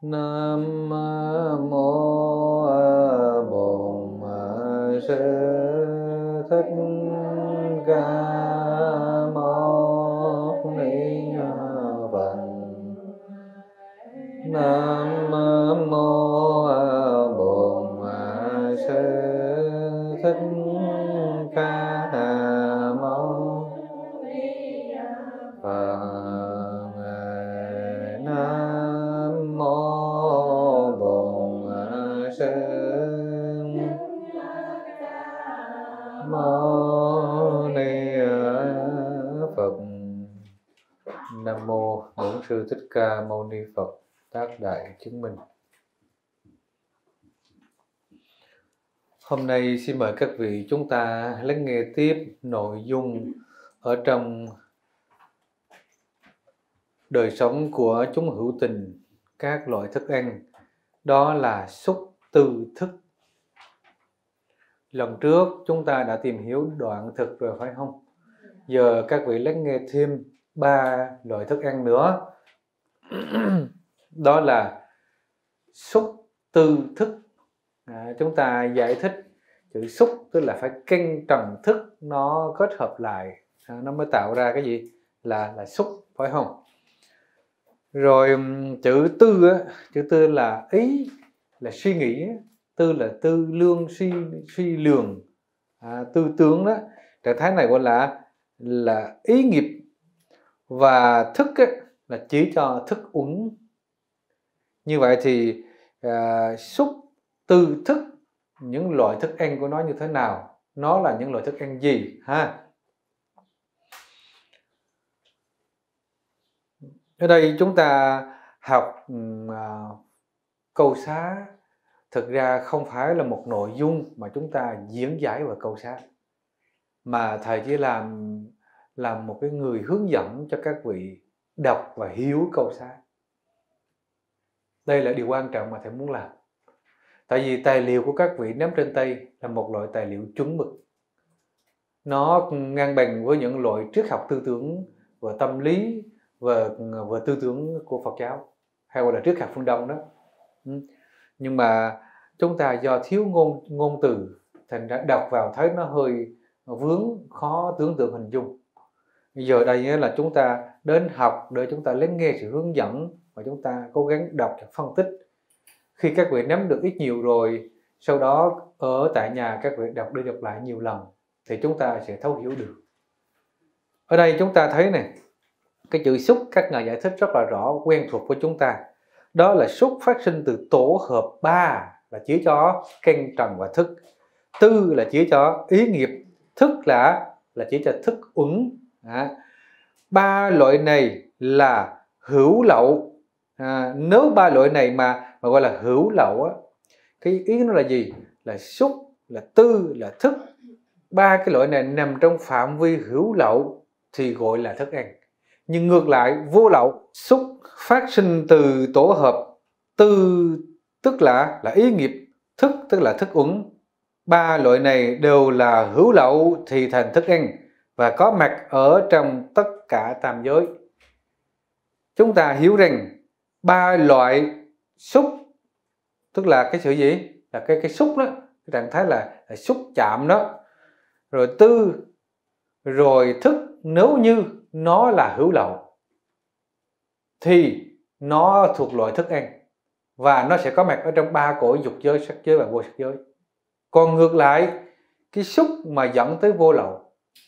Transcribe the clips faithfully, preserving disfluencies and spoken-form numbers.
Nam mô Bổn Sư Thích Ca Mâu Ni Phật. Nam mô Bổn Sư Thích Ca Mâu Ni Phật. Nam mô Bổn Sư Mâu Ni Phật. Nam mô Bổn Sư Thích Ca Mâu Ni Phật. Tác đại chứng minh. Hôm nay xin mời các vị chúng ta lắng nghe tiếp nội dung ở trong đời sống của chúng hữu tình, các loại thức ăn, đó là xúc tư thức. Lần trước chúng ta đã tìm hiểu đoạn thực rồi phải không? Giờ các vị lắng nghe thêm ba loại thức ăn nữa. Đó là xúc tư thức. À, chúng ta giải thích chữ xúc tức là phải cân trần thức nó kết hợp lại, à, nó mới tạo ra cái gì là là xúc, phải không? Rồi chữ tư á, chữ tư là ý, là suy nghĩ, tư là tư lương, suy suy lường, à, tư tướng đó. Trạng thái này gọi là là ý nghiệp. Và thức á, là chỉ cho thức uẩn. Như vậy thì à, xúc tư thức, những loại thức ăn của nó như thế nào, nó là những loại thức ăn gì ha? Ở đây chúng ta học uh, câu xá, thực ra không phải là một nội dung mà chúng ta diễn giải vào câu xá, mà thầy chỉ làm làm một cái người hướng dẫn cho các vị đọc và hiểu câu xá. Đây là điều quan trọng mà thầy muốn làm. Tại vì tài liệu của các vị nắm trên tay là một loại tài liệu chuẩn mực. Nó ngang bằng với những loại triết học tư tưởng và tâm lý và, và tư tưởng của Phật giáo, hay gọi là triết học phương Đông đó. Nhưng mà chúng ta do thiếu ngôn ngôn từ, thành ra đọc vào thấy nó hơi vướng, khó tưởng tượng hình dung. Bây giờ đây là chúng ta đến học để chúng ta lắng nghe sự hướng dẫn và chúng ta cố gắng đọc và phân tích. Khi các vị nắm được ít nhiều rồi, sau đó ở tại nhà các vị đọc đi đọc lại nhiều lần thì chúng ta sẽ thấu hiểu được. Ở đây chúng ta thấy này, cái chữ xúc các ngài giải thích rất là rõ, quen thuộc với chúng ta. Đó là xúc phát sinh từ tổ hợp ba, là chỉ cho căn trần và thức. Tư là chỉ cho ý nghiệp. Thức là là chỉ cho thức uẩn. À, ba loại này là hữu lậu. À, nếu ba loại này mà mà gọi là hữu lậu á, cái ý nó là gì? Là xúc, là tư, là thức. Ba cái loại này nằm trong phạm vi hữu lậu thì gọi là thức ăn. Nhưng ngược lại vô lậu, xúc phát sinh từ tổ hợp, tư tức là là ý nghiệp, thức tức là thức uẩn. Ba loại này đều là hữu lậu thì thành thức ăn và có mặt ở trong tất cả tam giới. Chúng ta hiểu rằng ba loại xúc tức là cái sự gì? Là cái cái xúc đó, cái trạng thái là, là xúc chạm đó. Rồi tư, rồi thức, nếu như nó là hữu lậu thì nó thuộc loại thức ăn và nó sẽ có mặt ở trong ba cõi dục giới, sắc giới và vô sắc giới. Còn ngược lại, cái xúc mà dẫn tới vô lậu,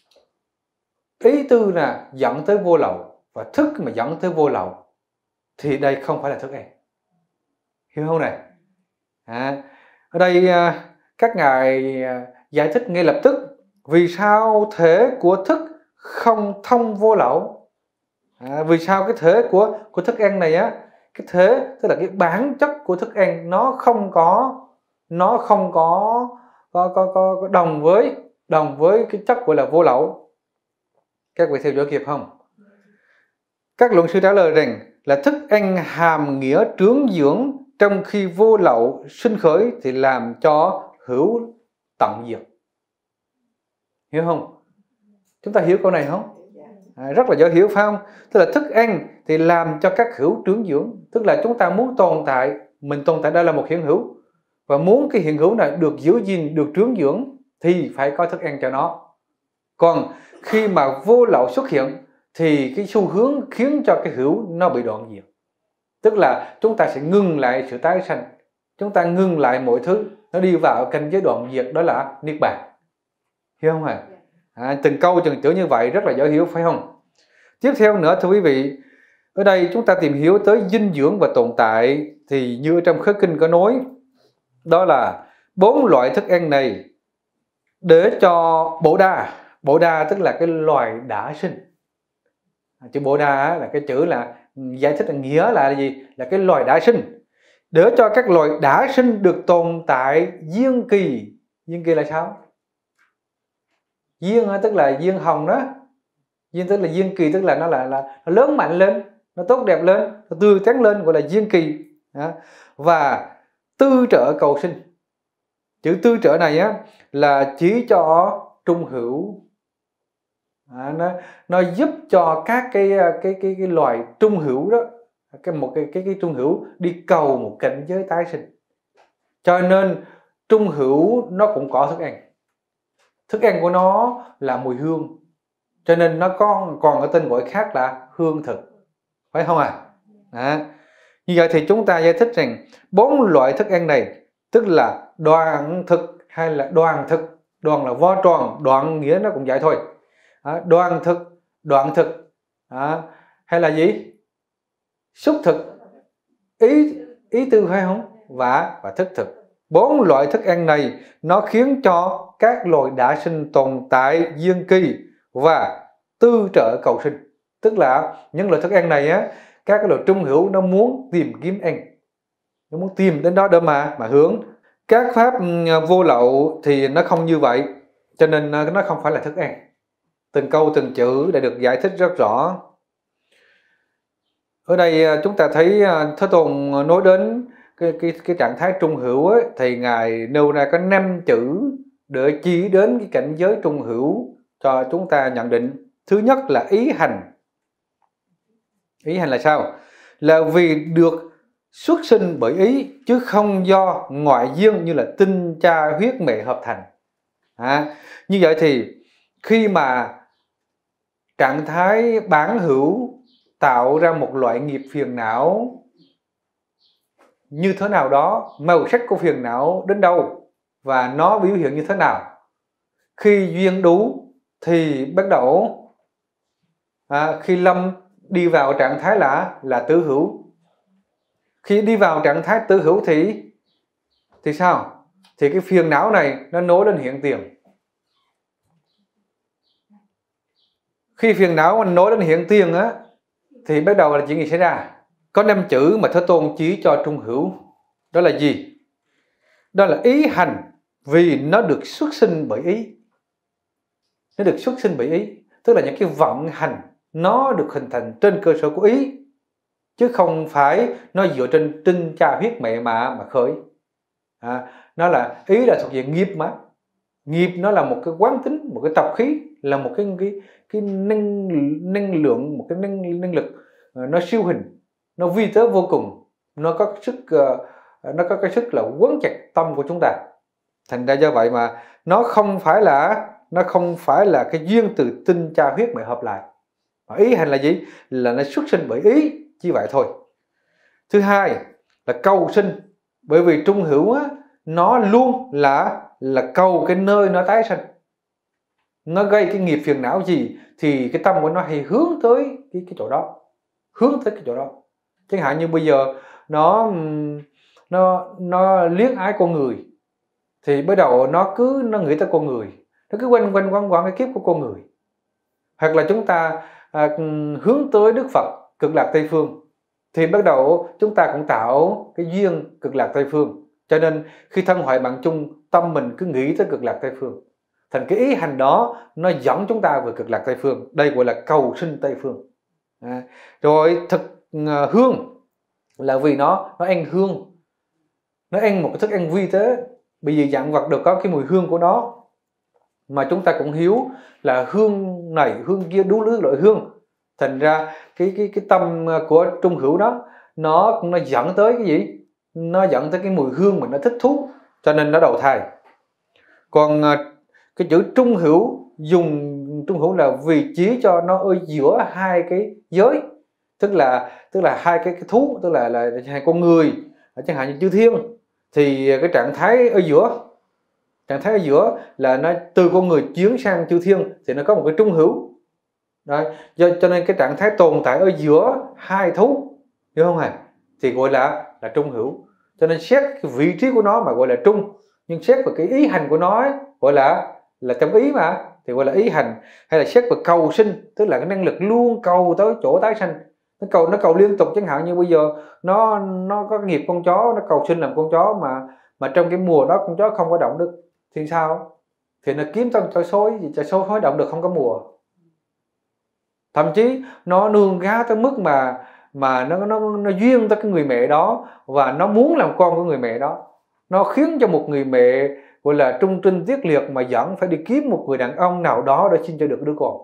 ý tư là dẫn tới vô lậu và thức mà dẫn tới vô lậu thì đây không phải là thức ăn. Hiểu không này? À, ở đây các ngài giải thích ngay lập tức vì sao thể của thức không thông vô lậu. À, vì sao cái thể của của thức ăn này á, cái thể tức là cái bản chất của thức ăn nó không có nó không có có có, có, có đồng với đồng với cái chất gọi là vô lậu. Các vị theo dõi kịp không? Các luận sư trả lời rằng là thức ăn hàm nghĩa trướng dưỡng, trong khi vô lậu sinh khởi thì làm cho hữu tận diệt. Hiểu không? Chúng ta hiểu câu này không? À, rất là dễ hiểu phải không? Tức là thức ăn thì làm cho các hữu trưởng dưỡng, tức là chúng ta muốn tồn tại, mình tồn tại đây là một hiện hữu, và muốn cái hiện hữu này được giữ gìn, được trưởng dưỡng thì phải có thức ăn cho nó. Còn khi mà vô lậu xuất hiện thì cái xu hướng khiến cho cái hữu nó bị đoạn diệt. Tức là chúng ta sẽ ngừng lại sự tái sanh, chúng ta ngừng lại mọi thứ, nó đi vào cảnh giới đoạn diệt, đó là niết bàn. Hiểu không ạ? À, từng câu từng chữ như vậy rất là dễ hiểu phải không? Tiếp theo nữa thưa quý vị, ở đây chúng ta tìm hiểu tới dinh dưỡng và tồn tại, thì như trong khế kinh có nói, đó là bốn loại thức ăn này để cho Bồ Đà. Bồ Đà tức là cái loài đã sinh. Chữ Bồ Đà là cái chữ là giải thích là nghĩa là gì? Là cái loài đã sinh. Để cho các loài đã sinh được tồn tại diên kỳ. Diên kỳ là sao? Diên tức là diên hồng đó. Diên tức là diên kỳ, tức là nó là, là nó lớn mạnh lên, nó tốt đẹp lên, nó tươi tắn lên, gọi là diên kỳ. Và tư trợ cầu sinh. Chữ tư trợ này á là chỉ cho trung hữu. À, nó nó giúp cho các cái cái cái cái loài trung hữu đó, cái một cái cái cái trung hữu đi cầu một cảnh giới tái sinh. Cho nên trung hữu nó cũng có thức ăn. Thức ăn của nó là mùi hương, cho nên nó có còn có tên gọi khác là hương thực, phải không à? À, như vậy thì chúng ta giải thích rằng bốn loại thức ăn này tức là đoàn thực hay là đoàn thực. Đoàn là vo tròn, đoạn nghĩa nó cũng vậy thôi. À, đoàn thực, đoạn thực, à, hay là gì? Xúc thực, ý ý tư phải không? Và và thức thực. Bốn loại thức ăn này nó khiến cho các loài đã sinh tồn tại diên kỳ và tư trợ cầu sinh. Tức là những loại thức ăn này á, các cái loài trung hữu nó muốn tìm kiếm ăn, nó muốn tìm đến đó để mà mà hướng. Các pháp vô lậu thì nó không như vậy, cho nên nó không phải là thức ăn. Từng câu từng chữ đã được giải thích rất rõ. Ở đây chúng ta thấy Thế Tôn nói đến cái, cái, cái trạng thái trung hữu ấy, thì Ngài nêu ra có năm chữ để chỉ đến cái cảnh giới trung hữu cho chúng ta nhận định. Thứ nhất là ý hành. Ý hành là sao? Là vì được xuất sinh bởi ý, chứ không do ngoại duyên như là tinh cha huyết mẹ hợp thành. À, như vậy thì khi mà trạng thái bản hữu tạo ra một loại nghiệp phiền não như thế nào đó, màu sắc của phiền não đến đâu và nó biểu hiện như thế nào, khi duyên đủ thì bắt đầu à, khi lâm đi vào trạng thái là là tứ hữu. Khi đi vào trạng thái tứ hữu thì thì sao? Thì cái phiền não này nó nối lên hiện tiền. Khi phiền não mình nối lên hiện tiền á, thì bắt đầu là chuyện gì xảy ra? Có năm chữ mà Thế Tôn chỉ cho trung hữu. Đó là gì? Đó là ý hành, vì nó được xuất sinh bởi ý. Nó được xuất sinh bởi ý, tức là những cái vận hành nó được hình thành trên cơ sở của ý, chứ không phải nó dựa trên tinh cha huyết mẹ mà mà khởi. À, nó là ý là thuộc về nghiệp mà. Nghiệp nó là một cái quán tính, một cái tập khí, là một cái cái cái năng năng lượng, một cái năng năng lực nó siêu hình, nó vi tế vô cùng, nó có sức nó có cái sức là quấn chặt tâm của chúng ta. Thành ra do vậy mà nó không phải là nó không phải là cái duyên từ tinh cha huyết mẹ hợp lại. Mà ý hành là gì? Là nó xuất sinh bởi ý, chỉ vậy thôi. Thứ hai là cầu sinh, bởi vì trung hữu á, nó luôn là là cầu cái nơi nó tái sanh. Nó gây cái nghiệp phiền não gì thì cái tâm của nó hay hướng tới cái, cái chỗ đó, hướng tới cái chỗ đó. Chẳng hạn như bây giờ nó nó nó liếc ái con người, thì bắt đầu nó cứ nó nghĩ tới con người, nó cứ quanh quanh quẩn quẩn cái kiếp của con người. Hoặc là chúng ta à, hướng tới Đức Phật cực lạc Tây Phương, thì bắt đầu chúng ta cũng tạo cái duyên cực lạc Tây Phương. Cho nên khi thân hoại bạn chung, tâm mình cứ nghĩ tới cực lạc Tây Phương. Thành cái ý hành đó nó dẫn chúng ta về cực lạc Tây Phương. Đây gọi là cầu sinh Tây Phương. À, rồi thực uh, hương là vì nó nó ăn hương, nó ăn một cái thức ăn vi tế, bởi vì dạng vật đều có cái mùi hương của nó. mà chúng ta cũng hiếu là hương này hương kia đủ thứ loại hương. Thành ra cái cái cái tâm của trung hữu đó nó nó dẫn tới cái gì? Nó dẫn tới cái mùi hương mà nó thích thú, cho nên nó đầu thai. Còn cái chữ trung hữu, dùng trung hữu là vị trí cho nó ở giữa hai cái giới, tức là tức là hai cái, cái thú, tức là là hai con người, chẳng hạn như chư thiên, thì cái trạng thái ở giữa, trạng thái ở giữa là nó từ con người chuyển sang chư thiên, thì nó có một cái trung hữu. Đấy, cho, cho nên cái trạng thái tồn tại ở giữa hai thú, hiểu không hả? Thì gọi là là trung hữu. Cho nên xét cái vị trí của nó mà gọi là trung, nhưng xét về cái ý hành của nó ấy, gọi là là trong ý mà, thì gọi là ý hành. Hay là xét về cầu sinh, tức là cái năng lực luôn cầu tới chỗ tái sanh, nó cầu nó cầu liên tục. Chẳng hạn như bây giờ nó nó có nghiệp con chó, nó cầu sinh làm con chó, mà mà trong cái mùa đó con chó không có động được thì sao? Thì nó kiếm trong chọi sói, vì chọi sói hối động được không có mùa. Thậm chí nó nương gá tới mức mà mà nó nó nó duyên tới cái người mẹ đó, và nó muốn làm con của người mẹ đó. Nó khiến cho một người mẹ gọi là trung trinh tiết liệt mà vẫn phải đi kiếm một người đàn ông nào đó để sinh cho được đứa con.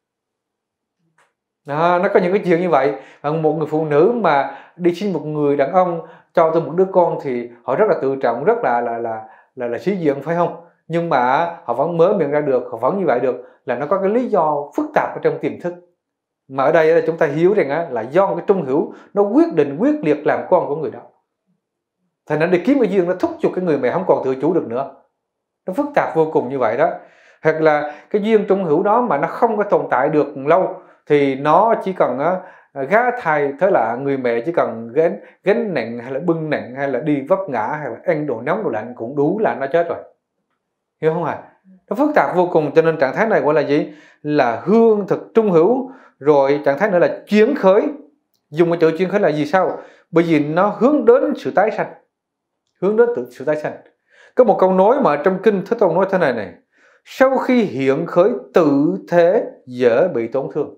Đó, nó có những cái chuyện như vậy. Một người phụ nữ mà đi xin một người đàn ông cho tôi một đứa con thì họ rất là tự trọng, rất là là là là, là sĩ diện, phải không? Nhưng mà họ vẫn mở miệng ra được, họ vẫn như vậy được, là nó có cái lý do phức tạp ở trong tiềm thức. Mà ở đây là chúng ta hiểu rằng á, là do cái trung hữu nó quyết định quyết liệt làm con của người đó. Thành ra đi kiếm cái duyên nó thúc giục cái người mẹ không còn tự chủ được nữa. Nó phức tạp vô cùng như vậy đó. Hoặc là cái duyên trung hữu đó mà nó không có tồn tại được lâu, thì nó chỉ cần á, gá thai, thế là người mẹ chỉ cần gánh, gánh nặng hay là bưng nặng hay là đi vấp ngã hay là ăn đồ nóng đồ lạnh cũng đủ là nó chết rồi. Hiểu không hả? Nó phức tạp vô cùng, cho nên trạng thái này gọi là gì? Là hương thực trung hữu. Rồi trạng thái nữa là chuyển khởi. Dùng cái chữ chuyển khởi là gì sao? Bởi vì nó hướng đến sự tái sanh. Hướng đến từ sự tái sanh. Có một câu nói mà trong kinh Thế Tôn nói thế này này: sau khi hiện khởi tự thế dễ bị tổn thương.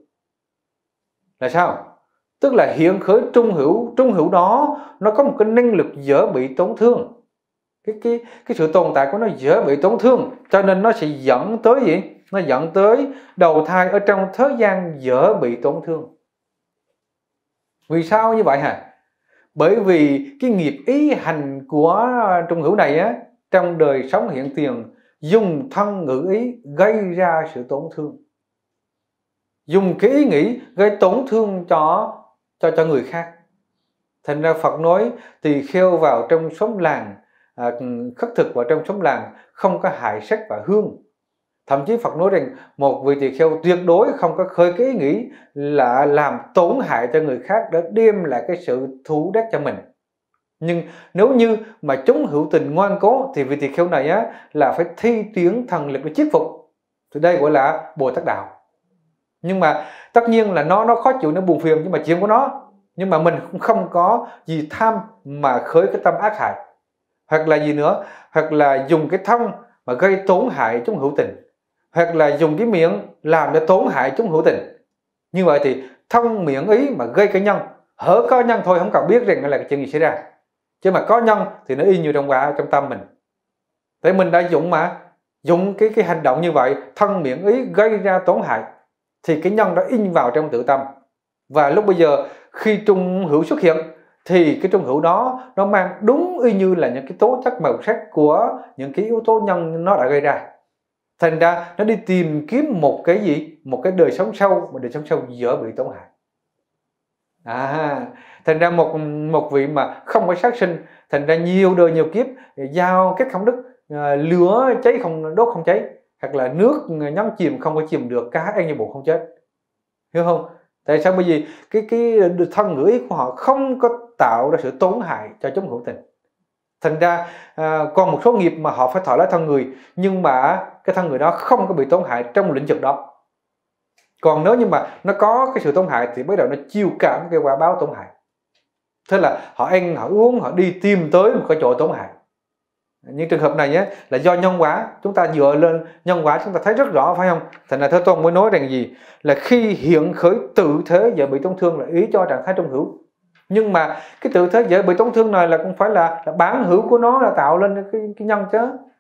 Là sao? Tức là hiện khởi trung hữu, trung hữu đó nó có một cái năng lực dễ bị tổn thương. Cái, cái, cái sự tồn tại của nó dễ bị tổn thương, cho nên nó sẽ dẫn tới gì? Nó dẫn tới đầu thai ở trong thế gian dễ bị tổn thương. Vì sao như vậy hả? Bởi vì cái nghiệp ý hành của trung hữu này á, trong đời sống hiện tiền dùng thân ngữ ý gây ra sự tổn thương. Dùng cái ý nghĩ gây tổn thương cho cho cho người khác. Thành ra Phật nói tỳ kheo vào trong xóm làng, à, khất thực vào trong xóm làng không có hại sắc và hương. Thậm chí Phật nói rằng một vị tỳ kheo tuyệt đối không có khơi cái ý nghĩ là làm tổn hại cho người khác để đem lại cái sự thù đắc cho mình. Nhưng nếu như mà chúng hữu tình ngoan cố thì vị tỳ kheo này á, là phải thi triển thần lực để chiết phục. Thì đây gọi là Bồ Tát đạo. Nhưng mà tất nhiên là nó nó khó chịu, nó buồn phiền, nhưng mà chuyện của nó. Nhưng mà mình cũng không có gì tham mà khởi cái tâm ác hại. Hoặc là gì nữa, hoặc là dùng cái thân mà gây tổn hại chúng hữu tình, hoặc là dùng cái miệng làm cho tổn hại chúng hữu tình. Như vậy thì thân miệng ý mà gây cái nhân, hở có nhân thôi không cần biết rằng là cái chuyện gì xảy ra. Chứ mà có nhân thì nó y như trong quả trong tâm mình. Thế mình đã dùng mà dùng cái cái hành động như vậy, thân miệng ý gây ra tổn hại, thì cái nhân đó in vào trong tự tâm. Và lúc bây giờ khi trung hữu xuất hiện thì cái trung hữu đó nó mang đúng y như là những cái tố chất màu sắc của những cái yếu tố nhân nó đã gây ra. Thành ra nó đi tìm kiếm một cái gì? Một cái đời sống sâu, một đời sống sâu dễ bị tổn hại. À, thành ra một một vị mà không có sát sinh, thành ra nhiều đời nhiều kiếp giao kết không đức, lửa cháy không đốt không cháy, hoặc là nước nhấn chìm không có chìm được, cá ăn như bụng không chết. Hiểu không? Tại sao? Bởi vì cái cái thân ngữ ý của họ không có tạo ra sự tổn hại cho chúng hữu tình. Thành ra à, còn một số nghiệp mà họ phải thọ lấy thân người, nhưng mà cái thân người đó không có bị tổn hại trong lĩnh vực đó. Còn nếu như mà nó có cái sự tổn hại thì bắt đầu nó chiêu cảm cái quả báo tổn hại. Thế là họ ăn, họ uống, họ đi tìm tới một cái chỗ tổn hại. Những trường hợp này nhé, là do nhân quả. Chúng ta dựa lên nhân quả chúng ta thấy rất rõ, phải không? Thành ra Thế Tôn mới nói rằng gì? Là khi hiện khởi tự thế dễ bị tổn thương là ý cho trạng thái trung hữu. Nhưng mà cái tự thế dễ bị tổn thương này là cũng phải là, là bản hữu của nó là tạo lên cái, cái nhân chứ.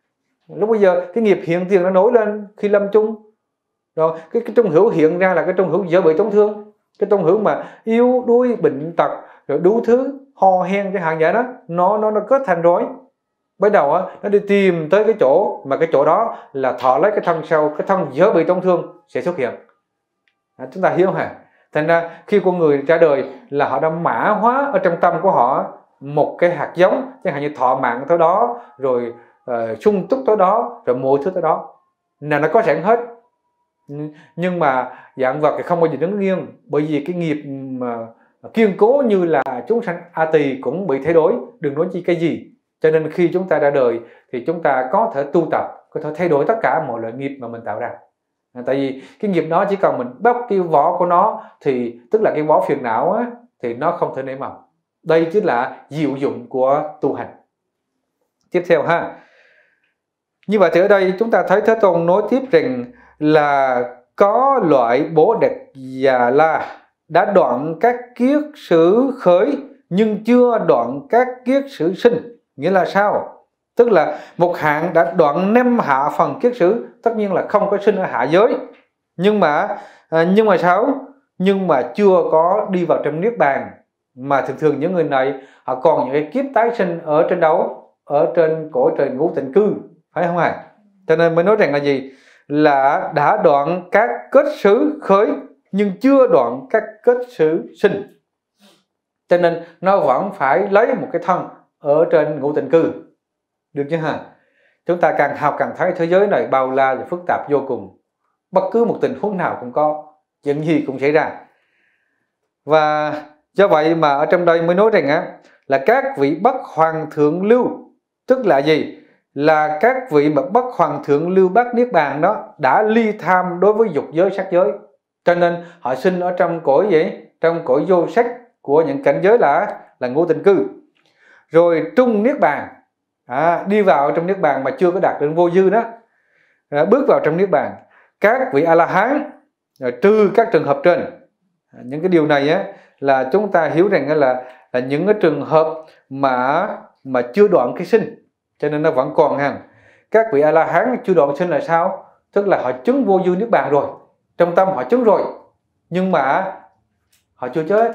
Lúc bây giờ cái nghiệp hiện tiền nó nổi lên khi lâm chung. Rồi cái, cái trung hữu hiện ra là cái trung hữu dở bởi tổn thương, cái trung hữu mà yếu đuối bệnh tật rồi đủ thứ ho hen cái hàng vậy đó, nó nó nó kết thành rối. Bắt đầu á nó đi tìm tới cái chỗ mà cái chỗ đó là thọ lấy cái thân sau, cái thân dở bị tổn thương sẽ xuất hiện. À, chúng ta hiểu hả? Thành ra khi con người ra đời là họ đã mã hóa ở trong tâm của họ một cái hạt giống, chẳng hạn như thọ mạng tới đó, rồi uh, sung túc tới đó, rồi mọi thứ tới đó là nó có sẵn hết. Nhưng mà dạng vật thì không bao giờ đứng yên, bởi vì cái nghiệp mà kiên cố như là chúng sanh A Tỳ cũng bị thay đổi, đừng nói chi cái gì. Cho nên khi chúng ta ra đời thì chúng ta có thể tu tập, có thể thay đổi tất cả mọi loại nghiệp mà mình tạo ra. À, tại vì cái nghiệp đó chỉ cần mình bóc cái vỏ của nó thì tức là cái vỏ phiền não á, thì nó không thể nảy mầm. Đây chính là diệu dụng của tu hành. Tiếp theo ha. Như vậy thì ở đây chúng ta thấy Thế Tôn nói tiếp rằng là có loại Bồ Đề Già La đã đoạn các kiết sử khởi nhưng chưa đoạn các kiết sử sinh. Nghĩa là sao? Tức là một hạng đã đoạn năm hạ phần kiết sử, tất nhiên là không có sinh ở hạ giới. Nhưng mà nhưng mà sao? Nhưng mà chưa có đi vào trong niết bàn. Mà thường thường những người này họ còn những cái kiếp tái sinh ở trên đâu? Ở trên cõi trời ngũ tịnh cư, phải không ạ? Cho nên mới nói rằng là gì? Là đã đoạn các kết sử khởi nhưng chưa đoạn các kết sử sinh. Cho nên nó vẫn phải lấy một cái thân ở trên ngũ tịnh cư. Được chưa hả? Chúng ta càng học càng thấy thế giới này bao la và phức tạp vô cùng. Bất cứ một tình huống nào cũng có, chuyện gì cũng xảy ra. Và do vậy mà ở trong đây mới nói rằng á, là các vị bất hoàng thượng lưu. Tức là gì? Là các vị mà bất hoàng thượng lưu bát niết bàn đó đã ly tham đối với dục giới sắc giới. Cho nên họ sinh ở trong cõi gì? Trong cõi vô sắc của những cảnh giới là là ngũ tịnh cư. Rồi trung niết bàn, à, đi vào trong niết bàn mà chưa có đạt đến vô dư đó, à, bước vào trong niết bàn. Các vị A La Hán trừ các trường hợp trên. À, những cái điều này á là chúng ta hiểu rằng là là những cái trường hợp mà mà chưa đoạn cái sinh, cho nên nó vẫn còn hàng. Các vị A La Hán chưa đoạn sinh là sao? Tức là họ chứng vô dư niết bàn rồi, trong tâm họ chứng rồi, nhưng mà họ chưa chết.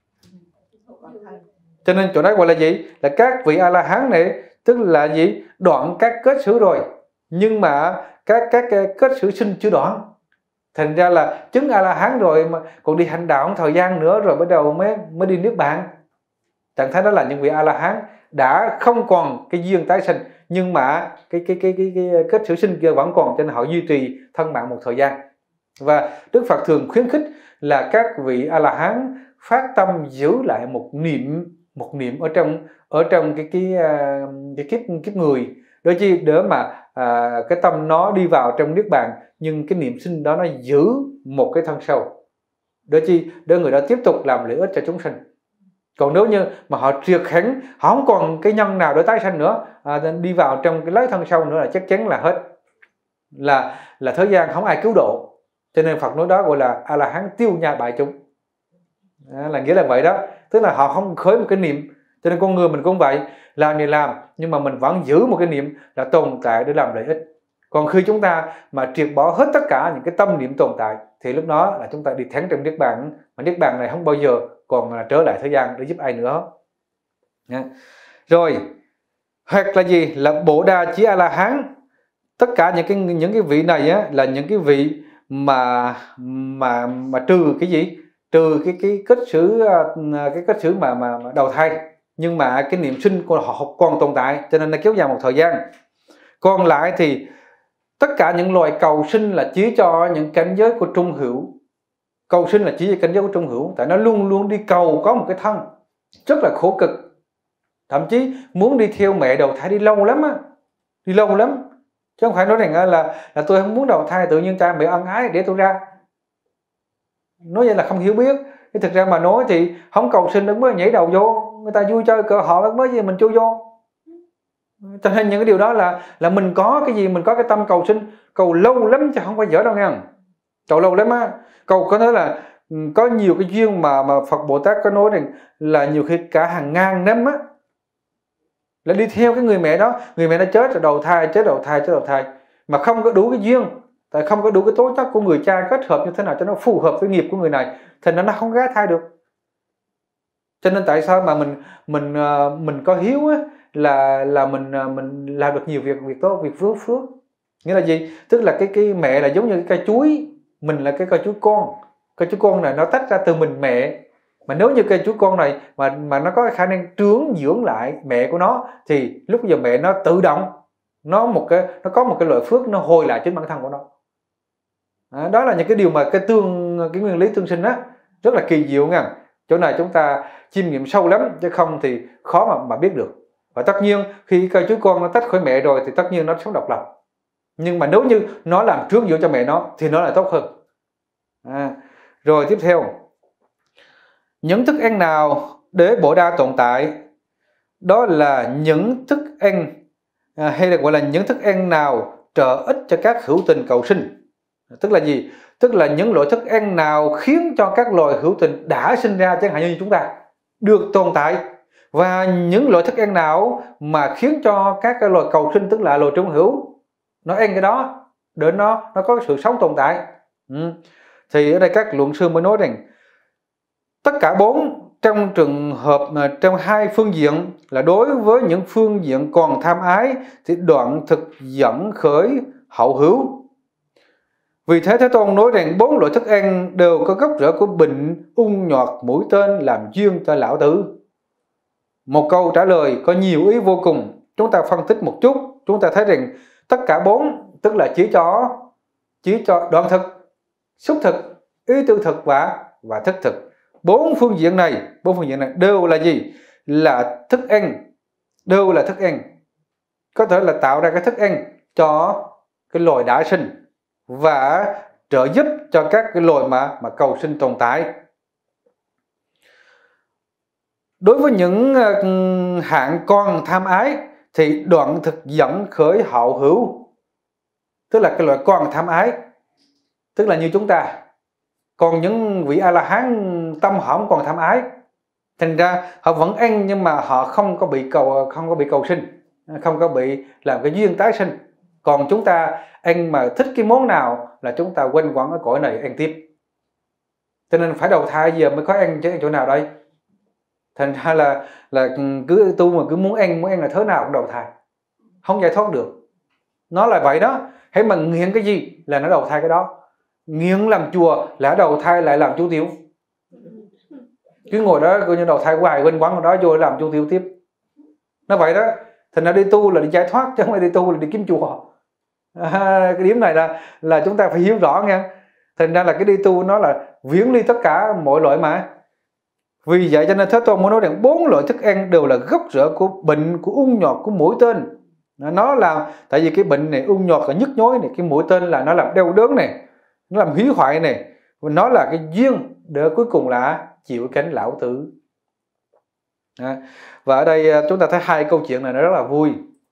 Cho nên chỗ đó gọi là gì? Là các vị A La Hán này tức là gì? Đoạn các kết sử rồi, nhưng mà các các kết sử sinh chưa đoạn. Thành ra là chứng A La Hán rồi mà còn đi hành đạo một thời gian nữa rồi bắt đầu mới mới đi niết bàn. Trạng thái đó là những vị A La Hán đã không còn cái duyên tái sinh, nhưng mà cái cái cái cái, cái kết sử sinh kia vẫn còn, cho nên họ duy trì thân mạng một thời gian. Và Đức Phật thường khuyến khích là các vị A La Hán phát tâm giữ lại một niệm một niệm ở trong ở trong cái cái cái kiếp kiếp người, đôi chi để mà à, cái tâm nó đi vào trong niết bàn, nhưng cái niệm sinh đó nó giữ một cái thân sâu, đôi chi để người đó tiếp tục làm lợi ích cho chúng sinh. Còn nếu như mà họ triệt hẳn, họ không còn cái nhân nào để tái sanh nữa, à, đi vào trong cái lấy thân sâu nữa là chắc chắn là hết, là là thế gian không ai cứu độ. Cho nên Phật nói đó gọi là A La Hán tiêu nha bại chúng, à, là nghĩa là vậy đó, tức là họ không khởi một cái niệm. Cho nên con người mình cũng vậy, làm thì làm nhưng mà mình vẫn giữ một cái niệm là tồn tại để làm lợi ích. Còn khi chúng ta mà triệt bỏ hết tất cả những cái tâm niệm tồn tại thì lúc đó là chúng ta đi thẳng trong niết bàn, mà niết bàn này không bao giờ còn là trở lại thế gian để giúp ai nữa. Rồi hoặc là gì? Là Bồ Đà Chí A La Hán. Tất cả những cái những cái vị này á, là những cái vị mà mà mà trừ cái gì? Trừ cái cái kết sử cái kết sử mà mà, mà đầu thai, nhưng mà cái niệm sinh của họ còn tồn tại, cho nên nó kéo dài một thời gian. Còn lại thì tất cả những loài cầu sinh là chỉ cho những cảnh giới của trung hữu. Cầu sinh là chỉ cho cảnh giới của trung hữu, tại nó luôn luôn đi cầu có một cái thân rất là khổ cực, thậm chí muốn đi theo mẹ đầu thai đi lâu lắm á, đi lâu lắm, chứ không phải nói rằng là là tôi không muốn đầu thai, tự nhiên cha mẹ ân ái để tôi ra. Nói vậy là không hiểu biết. Thì thực ra mà nói thì không cầu sinh đứng mới nhảy đầu vô, người ta vui chơi cỡ họ mới gì mình chui vô. Cho nên những cái điều đó là là mình có cái gì, mình có cái tâm cầu sinh, cầu lâu lắm chứ không phải dở đâu nha. Cầu lâu lắm á, cầu có nói là có nhiều cái duyên mà mà Phật Bồ Tát có nói rằng là nhiều khi cả hàng ngàn năm á, là đi theo cái người mẹ đó. Người mẹ nó chết rồi đầu thai, chết đầu thai, chết đầu thai, mà không có đủ cái duyên, tại không có đủ cái tố chất của người cha kết hợp như thế nào cho nó phù hợp với nghiệp của người này, thì nó nó không gá thai được. Cho nên tại sao mà mình mình mình có hiếu á, là là mình mình làm được nhiều việc việc tốt, việc phước phước. Nghĩa là gì? Tức là cái cái mẹ là giống như cái cây chuối, mình là cái cây chuối con. Cây chuối con này nó tách ra từ mình mẹ. Mà nếu như cây chuối con này mà mà nó có khả năng trướng dưỡng lại mẹ của nó, thì lúc bây giờ mẹ nó tự động nó một cái nó có một cái lợi phước nó hồi lại chính bản thân của nó. À, đó là những cái điều mà cái tương cái nguyên lý tương sinh á, rất là kỳ diệu nha. Chỗ này chúng ta chiêm nghiệm sâu lắm, chứ không thì khó mà mà biết được. Và tất nhiên khi cây chuối con nó tách khỏi mẹ rồi thì tất nhiên nó sống độc lập. Nhưng mà nếu như nó làm trướng dưỡng cho mẹ nó thì nó lại tốt hơn. À, rồi tiếp theo, những thức ăn nào để Bồ Đa tồn tại? Đó là những thức ăn à, hay là gọi là những thức ăn nào trợ ích cho các hữu tình cầu sinh. Tức là gì? Tức là những loại thức ăn nào khiến cho các loài hữu tình đã sinh ra, chẳng hạn như chúng ta, được tồn tại. Và những loại thức ăn nào mà khiến cho các cái loài cầu sinh, tức là loài trung hữu, nó ăn cái đó để nó nó có sự sống tồn tại. Ừ. Thì ở đây các luận sư mới nói rằng tất cả bốn trong trường hợp mà trong hai phương diện, là đối với những phương diện còn tham ái thì đoạn thực dẫn khởi hậu hữu. Vì thế Thế Tôn nói rằng bốn loại thức ăn đều có gốc rễ của bệnh ung nhọt mũi tên làm duyên cho lão tử. Một câu trả lời có nhiều ý vô cùng. Chúng ta phân tích một chút, chúng ta thấy rằng tất cả bốn tức là chỉ cho chỉ cho đoạn thực, xúc thực, ý tư thực và và thức thực. Bốn phương diện này, bốn phương diện này đều là gì? Là thức ăn, đều là thức ăn. Có thể là tạo ra cái thức ăn cho cái loài đã sinh và trợ giúp cho các cái loài mà mà cầu sinh tồn tại. Đối với những uh, hạng con tham ái thì đoạn thực dẫn khởi hậu hữu, tức là cái loại con tham ái, tức là như chúng ta. Còn những vị A-la-hán tâm họ không còn tham ái, thành ra họ vẫn ăn nhưng mà họ không có bị cầu không có bị cầu sinh, không có bị làm cái duyên tái sinh. Còn chúng ta ăn mà thích cái món nào là chúng ta quanh quẩn ở cõi này ăn tiếp. Cho nên phải đầu thai giờ mới có ăn, chứ ăn chỗ nào đây? Thành ra là là cứ tu mà cứ muốn ăn muốn ăn là thế nào cũng đầu thai, không giải thoát được. Nó là vậy đó. Hãy mà nghiện cái gì là nó đầu thai cái đó. Nghiện làm chùa là đầu thai lại làm chú tiểu. Cứ ngồi đó coi như đầu thai hoài quanh quẩn ở đó vô làm chú tiểu tiếp. Nó vậy đó. Thành ra đi tu là đi giải thoát, chứ không phải đi tu là đi kiếm chùa. À, cái điểm này là là chúng ta phải hiểu rõ nha. Thành ra là cái đi tu nó là viễn ly tất cả mọi loại mà. Vì vậy cho nên Thế Tôn muốn nói rằng bốn loại thức ăn đều là gốc rễ của bệnh, của ung nhọt, của mũi tên. Nó là, tại vì cái bệnh này ung nhọt là nhức nhối này, cái mũi tên là nó làm đau đớn này, nó làm hủy hoại này, nó là cái duyên để cuối cùng là chịu cánh lão tử. À, và ở đây chúng ta thấy hai câu chuyện này nó rất là vui.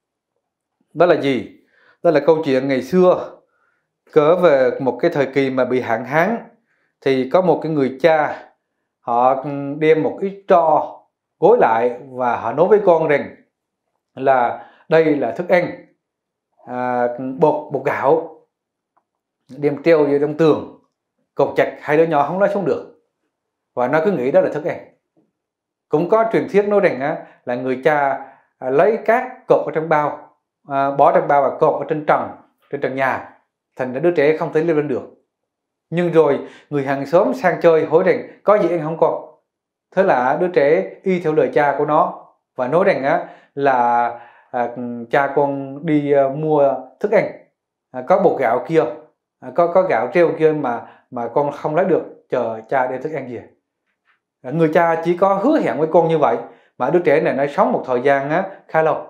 Đó là gì? Đó là câu chuyện ngày xưa kể về một cái thời kỳ mà bị hạn hán, thì có một cái người cha, họ đem một ít tro gối lại và họ nói với con rằng là đây là thức ăn, à, bột bột gạo, đem treo vô trong tường, cột chặt, hai đứa nhỏ không nói xuống được, và nó cứ nghĩ đó là thức ăn. Cũng có truyền thuyết nói rằng á, là người cha à, lấy cát cột ở trong bao, à, bỏ trong bao và cột ở trên trần, trên trần nhà, thành ra đứa trẻ không thể leo lên được. Nhưng rồi người hàng xóm sang chơi hỏi rằng có gì ăn không con? Thế là đứa trẻ y theo lời cha của nó và nói rằng á, là à, cha con đi à, mua thức ăn, à, có bột gạo kia, à, có có gạo treo kia mà mà con không lấy được, chờ cha đem thức ăn về. À, người cha chỉ có hứa hẹn với con như vậy, mà đứa trẻ này nó sống một thời gian á, khá lâu.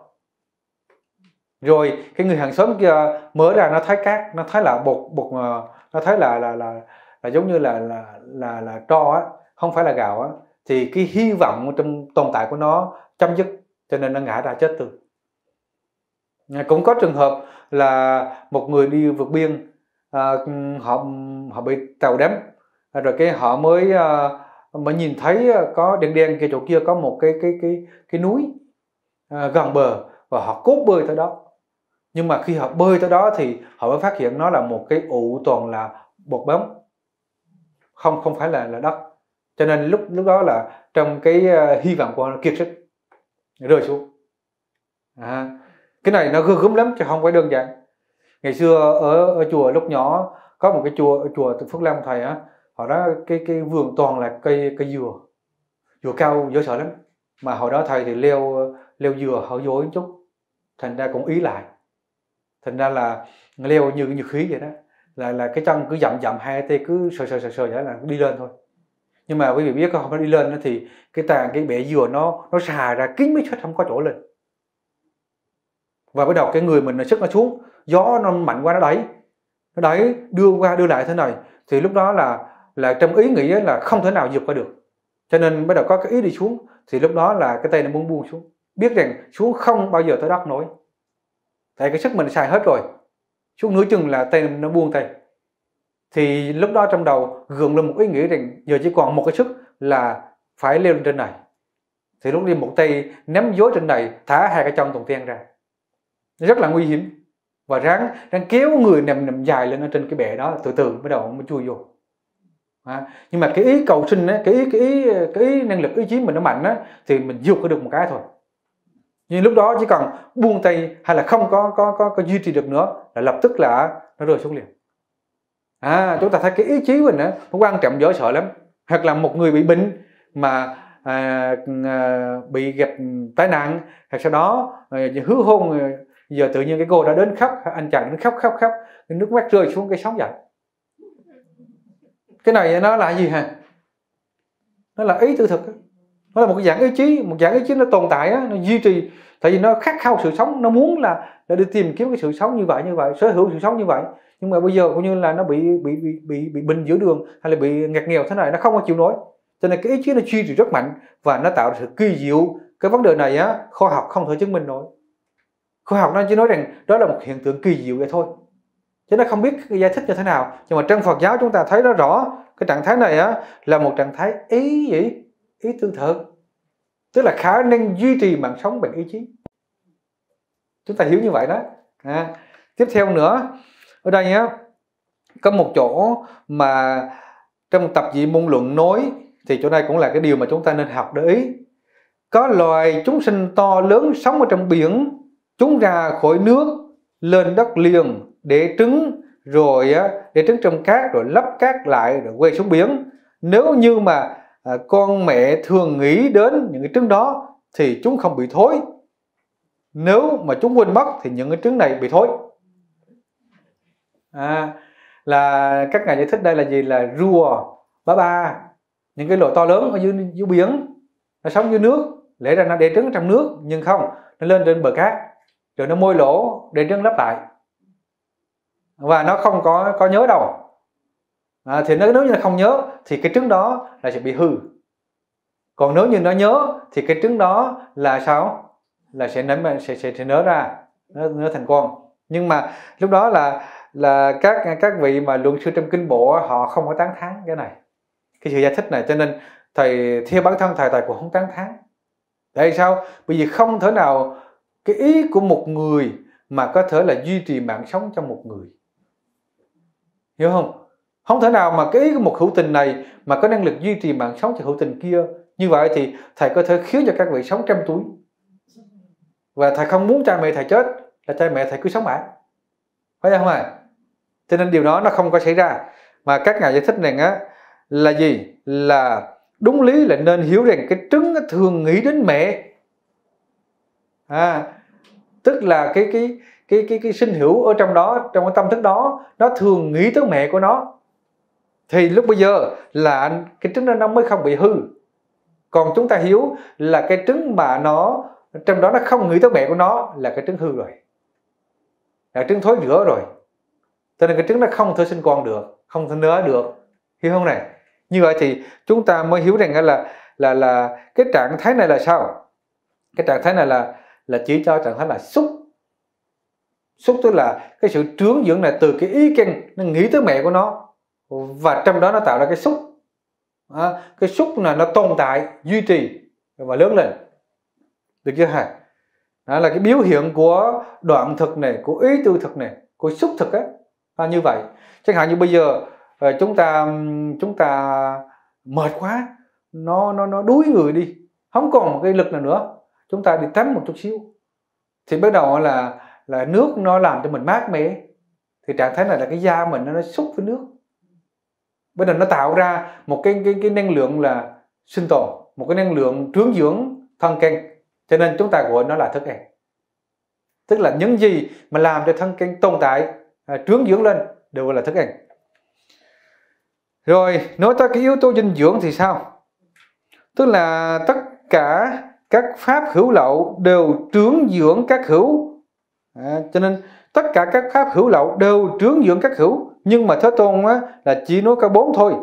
Rồi cái người hàng xóm kia mở ra, nó thấy cát, nó thấy là bột bột nó thấy là là là, là giống như là là là là tro á, không phải là gạo á, thì cái hy vọng trong tồn tại của nó chấm dứt, cho nên nó ngã ra chết tươi. Cũng có trường hợp là một người đi vượt biên, à, họ họ bị tàu đắm, rồi cái họ mới à, mới nhìn thấy có đen đen kia, chỗ kia có một cái cái cái cái núi, à, gần bờ và họ cốt bơi tới đó. Nhưng mà khi họ bơi tới đó thì họ mới phát hiện nó là một cái ụ toàn là bọt bóng, không không phải là là đất. Cho nên lúc lúc đó là trong cái uh, hy vọng của nó kiệt sức, rơi xuống. À, cái này nó ghê gớm lắm chứ không phải đơn giản. Ngày xưa ở, ở chùa lúc nhỏ có một cái chùa ở chùa Phước Long thầy á, họ đó cái cái vườn toàn là cây cây dừa, dừa cao dễ sợ lắm. Mà hồi đó thầy thì leo leo dừa hơi dối một chút, thành ra cũng ý lại, thành ra là leo như như khí vậy đó, là là cái chân cứ dậm dậm hai tay cứ sờ sờ sờ sờ vậy là đi lên thôi. Nhưng mà quý vị biết không, nó đi lên thì cái tàn cái bể dừa nó nó xà ra kín mấy hết, không có chỗ lên. Và bắt đầu cái người mình nó sức nó xuống, gió nó mạnh quá nó đẩy, nó đẩy đưa qua đưa lại thế này, thì lúc đó là là trong ý nghĩ là không thể nào vượt qua được. Cho nên bắt đầu có cái ý đi xuống, thì lúc đó là cái tay nó muốn buông xuống, biết rằng xuống không bao giờ tới đất nổi. Tại cái sức mình xài hết rồi, xuống nửa chừng là tay nó buông tay. Thì lúc đó trong đầu gượng lên một ý nghĩ rằng giờ chỉ còn một cái sức là phải leo lên trên này. Thì lúc đi một tay ném dối trên này, thả hai cái chân toàn tiên ra, rất là nguy hiểm. Và ráng ráng kéo người nằm nằm dài lên ở trên cái bệ đó, từ từ bắt đầu mới chui vô. À, nhưng mà cái ý cầu sinh á, cái ý cái ý cái ý năng lực ý chí mình nó mạnh á, thì mình vượt có được một cái thôi. Nhưng lúc đó chỉ cần buông tay hay là không có có có, có duy trì được nữa là lập tức là nó rơi xuống liền. À, chúng ta thấy cái ý chí mình á, nó quan trọng dễ sợ lắm. Hoặc là một người bị bệnh mà à, à, bị gặp tai nạn, hoặc sau đó à, hứa hôn, giờ tự nhiên cái cô đã đến khóc, anh chàng đến khóc khóc khóc, cái nước mắt rơi xuống cái sóng dậy. Cái này nó là gì hả? Nó là ý tư thực, nó là một cái dạng ý chí, một dạng ý chí nó tồn tại á, nó duy trì, tại vì nó khát khao sự sống, nó muốn là, là đi tìm kiếm cái sự sống như vậy như vậy, sở hữu sự sống như vậy. Nhưng mà bây giờ coi như là nó bị bị bị bị bị bệnh giữa đường hay là bị ngặt nghèo thế này, nó không có chịu nổi. Cho nên cái ý chí nó duy trì rất mạnh và nó tạo ra sự kỳ diệu. Cái vấn đề này á, khoa học không thể chứng minh nổi. Khoa học nó chỉ nói rằng đó là một hiện tượng kỳ diệu vậy thôi, chứ nó không biết cái giải thích như thế nào. Nhưng mà trong Phật giáo chúng ta thấy nó rõ, cái trạng thái này á là một trạng thái ý gì? Ý tư thực, tức là khả năng duy trì mạng sống bằng ý chí. Chúng ta hiểu như vậy đó. À, tiếp theo nữa, ở đây á có một chỗ mà trong tập dị môn luận nói, thì chỗ này cũng là cái điều mà chúng ta nên học để ý. Có loài chúng sinh to lớn sống ở trong biển, chúng ra khỏi nước lên đất liền để trứng, rồi á để trứng trong cát, rồi lấp cát lại rồi quay xuống biển. Nếu như mà à, con mẹ thường nghĩ đến những cái trứng đó thì chúng không bị thối. Nếu mà chúng quên mất thì những cái trứng này bị thối. À, là các ngài giải thích đây là gì? Là rùa, bá ba, những cái loài to lớn ở dưới, dưới biển, nó sống dưới nước, lẽ ra nó để trứng trong nước, nhưng không, nó lên trên bờ cát rồi nó môi lỗ để trứng lấp lại, và nó không có có nhớ đâu. À, thì nếu, nếu như nó không nhớ thì cái trứng đó là sẽ bị hư. Còn nếu như nó nhớ thì cái trứng đó là sao? Là sẽ nở sẽ sẽ, sẽ nở ra, nó nở thành con. Nhưng mà lúc đó là là các các vị mà luận sư trong kinh bộ họ không có tán thán cái này, cái sự giải thích này. Cho nên thầy theo bản thân thầy thầy cũng không tán thán. Tại sao? Bởi vì không thể nào cái ý của một người mà có thể là duy trì mạng sống trong một người, hiểu không? Không thể nào mà cái ý của một hữu tình này mà có năng lực duy trì mạng sống cho hữu tình kia. Như vậy thì thầy có thể khiến cho các vị sống trăm tuổi, và thầy không muốn cha mẹ thầy chết, là cha mẹ thầy cứ sống mãi, phải không ạ? Cho nên điều đó nó không có xảy ra. Mà các ngài giải thích này á là gì? Là đúng lý là nên hiểu rằng cái trứng thường nghĩ đến mẹ. À, tức là cái cái cái cái cái sinh hữu ở trong đó, trong cái tâm thức đó, nó thường nghĩ tới mẹ của nó. Thì lúc bây giờ là cái trứng đó nó mới không bị hư. Còn chúng ta hiểu là cái trứng mà nó trong đó nó không nghĩ tới mẹ của nó là cái trứng hư rồi, là trứng thối rữa rồi. Cho nên cái trứng nó không thể sinh con được, không thể nở được, hiểu không này? Như vậy thì chúng ta mới hiểu rằng là là là cái trạng thái này là sao? Cái trạng thái này là là chỉ cho trạng thái là xúc. Xúc tức là cái sự trướng dưỡng này từ cái ý căn nó nghĩ tới mẹ của nó, và trong đó nó tạo ra cái xúc. À, cái xúc là nó tồn tại, duy trì và lớn lên, được chưa hả? Đó là cái biểu hiện của đoạn thực này, của ý tư thực này, của xúc thực ấy, là như vậy. Chẳng hạn như bây giờ chúng ta chúng ta mệt quá, nó nó nó đuối người đi, không còn một cái lực nào nữa, chúng ta đi tắm một chút xíu thì bắt đầu là là nước nó làm cho mình mát mẻ, thì trạng thái này là cái da mình nó xúc với nước, bắt đầu nó tạo ra một cái cái cái năng lượng là sinh tồn, một cái năng lượng trướng dưỡng thân căn, cho nên chúng ta gọi nó là thức ăn. Tức là những gì mà làm cho thân căn tồn tại, à, trướng dưỡng lên đều gọi là thức ăn. Rồi nói tới cái yếu tố dinh dưỡng thì sao? Tức là tất cả các pháp hữu lậu đều trướng dưỡng các hữu, à, cho nên tất cả các pháp hữu lậu đều trướng dưỡng các hữu, nhưng mà Thế Tôn á, là chỉ nói có bốn thôi.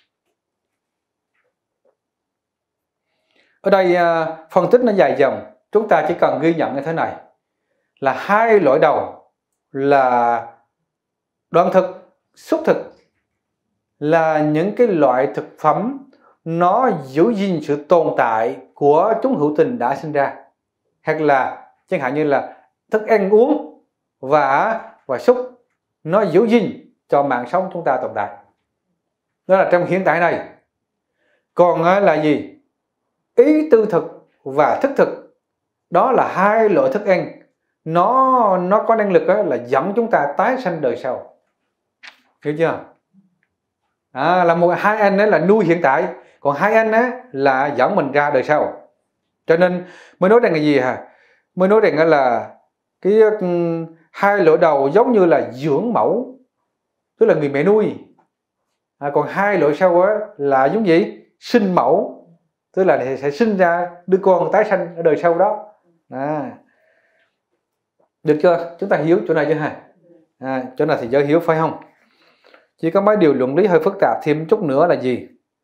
Ở đây à, phân tích nó dài dòng, chúng ta chỉ cần ghi nhận như thế này là hai loại đầu là đoạn thực, xúc thực, là những cái loại thực phẩm nó giữ gìn sự tồn tại của chúng hữu tình đã sinh ra, hoặc là chẳng hạn như là thức ăn uống và và xúc, nó giữ gìn cho mạng sống chúng ta tồn tại. Đó là trong hiện tại này. Còn là gì? Ý tư thực và thức thực, đó là hai loại thức ăn, nó nó có năng lực là dẫn chúng ta tái sanh đời sau. Hiểu chưa? À, là một hai anh ấy là nuôi hiện tại, còn hai anh á là dẫn mình ra đời sau. Cho nên mới nói rằng là gì hả? Mới nói rằng là cái um, hai loại đầu giống như là dưỡng mẫu, tức là người mẹ nuôi. À, còn hai loại sau á là giống gì? Sinh mẫu, tức là sẽ sinh ra đứa con tái sanh ở đời sau đó. À, được chưa? Chúng ta hiểu chỗ này chưa hả? À, chỗ này thì dễ hiểu phải không? Chỉ có mấy điều luận lý hơi phức tạp thêm chút nữa là gì?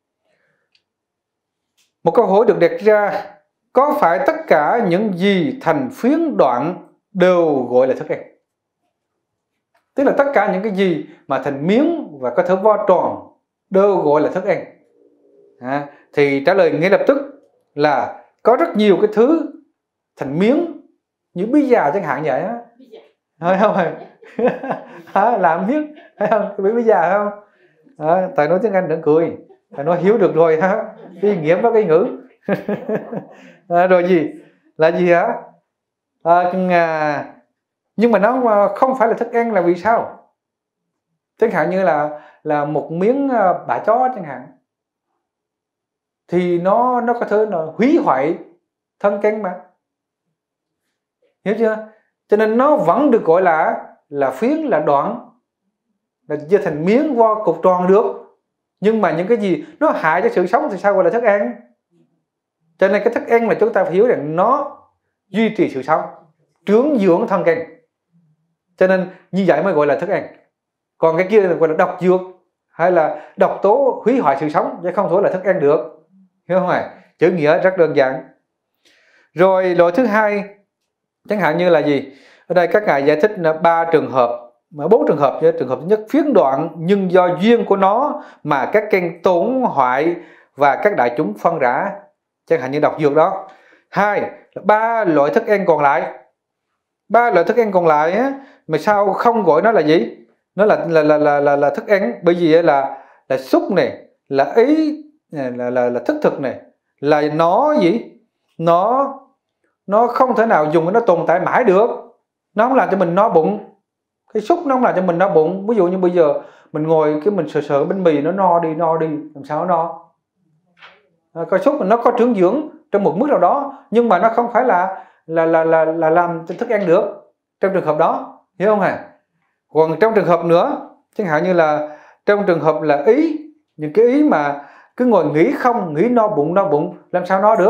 Một câu hỏi được đặt ra, có phải tất cả những gì thành phiến đoạn đều gọi là thức ăn? Tức là tất cả những cái gì mà thành miếng và có thể vo tròn đều gọi là thức ăn. À, thì trả lời ngay lập tức là có rất nhiều cái thứ thành miếng, như bí già chẳng hạn vậy á. Thấy không? À, làm miếng, thấy không? Cái bí già không? À, thầy nói tiếng Anh đừng cười, thầy nói hiểu được rồi ha. Ý nghĩa có cái ngữ. À, rồi gì? Là gì hả? À, nhưng mà nó không phải là thức ăn là vì sao? Chẳng hạn như là là một miếng bả chó chẳng hạn, thì nó nó có thể là hủy hoại thân căn mà. Hiểu chưa? Cho nên nó vẫn được gọi là là phiến, là đoạn, là chia thành miếng vo cục tròn được. Nhưng mà những cái gì nó hại cho sự sống thì sao gọi là thức ăn? Cho nên cái thức ăn là chúng ta phải hiểu rằng nó duy trì sự sống, trướng dưỡng thân căn. Cho nên như vậy mới gọi là thức ăn. Còn cái kia là gọi là độc dược hay là độc tố hủy hoại sự sống, chứ không thể là thức ăn được. Hiểu không ạ? Chữ nghĩa rất đơn giản. Rồi loại thứ hai, chẳng hạn như là gì? Ở đây các ngài giải thích là ba trường hợp, mà bốn trường hợp. Trường hợp thứ nhất, phiến đoạn nhưng do duyên của nó mà các căn tổn hoại và các đại chúng phân rã, chẳng hạn như độc dược đó. Hai là ba loại thức ăn còn lại. Ba loại thức ăn còn lại á, mà sao không gọi nó là gì? Nó là là là là là, là thức ăn, bởi vì là là xúc này, là ý, là là là thức thực này, là nó gì? Nó nó không thể nào dùng nó tồn tại mãi được. Nó không làm cho mình no bụng. Cái xúc nó không làm cho mình no bụng. Ví dụ như bây giờ mình ngồi cái mình sờ sờ bánh mì nó no đi no đi, làm sao nó no? À, cái xúc nó có trướng dưỡng trong một mức nào đó, nhưng mà nó không phải là là là là, là làm cho thức ăn được trong trường hợp đó, hiểu không hả? Còn trong trường hợp nữa, chẳng hạn như là trong trường hợp là ý, những cái ý mà cứ ngồi nghĩ không, nghĩ no bụng no bụng, làm sao no được?